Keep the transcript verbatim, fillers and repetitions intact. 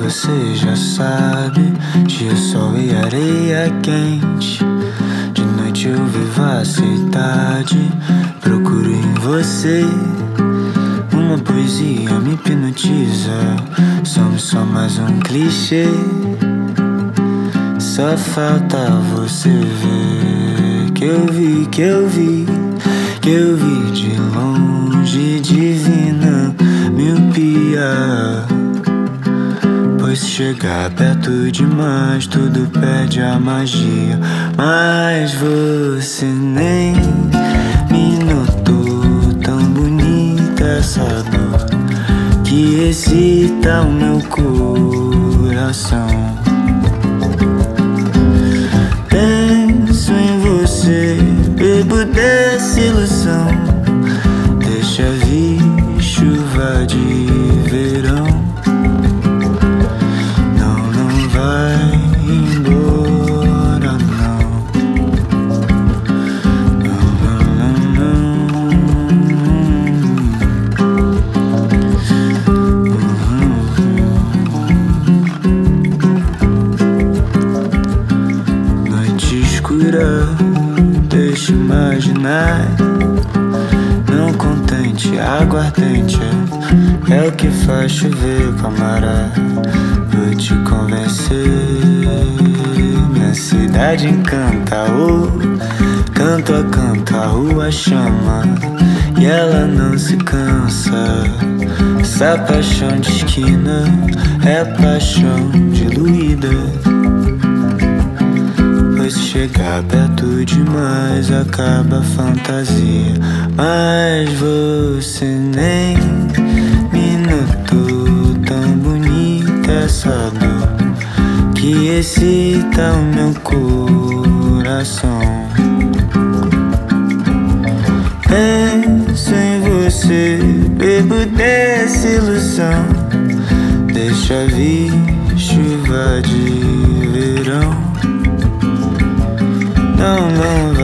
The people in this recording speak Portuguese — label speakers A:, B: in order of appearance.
A: você já sabe. Dia, sol e areia quente. De noite eu vivo a cidade. Procuro em você uma poesia, me hipnotiza. Somos só mais um clichê. Só falta você ver que eu vi, que eu vi, que eu vi de longe, divina miopia. Pois chegar perto demais tudo perde a magia. Mas você nem me notou, tão bonita essa dor que excita o meu coração. Penso em você, bebo dessa ilusão. Deixa vir chuva de verão. Não, não vai embora, não. Não, não, não. Noite escura, deixa imaginar. Não contente, aguardente é o que faz chover, camarada. Vou te convencer. Minha cidade encanta, oh, canto a canto, a rua chama e ela não se cansa. Essa paixão de esquina é paixão diluída. Pois chegar perto demais acaba a fantasia. Mas você nem me notou, tão bonita essa dor que excita o meu coração. Penso em você, bebo dessa ilusão. Deixa vir chuva de verão. Não, não